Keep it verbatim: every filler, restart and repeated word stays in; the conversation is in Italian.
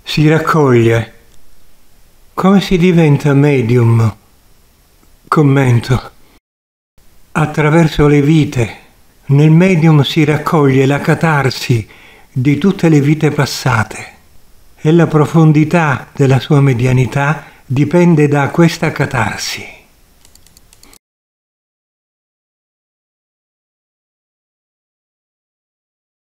Si raccoglie. Come si diventa medium? Commento. Attraverso le vite. Nel medium si raccoglie la catarsi di tutte le vite passate e la profondità della sua medianità dipende da questa catarsi.